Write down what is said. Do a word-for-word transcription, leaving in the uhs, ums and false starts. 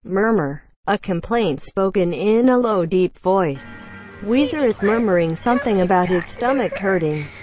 Murmur. A complaint spoken in a low, deep voice. Weezer is murmuring something about his stomach hurting.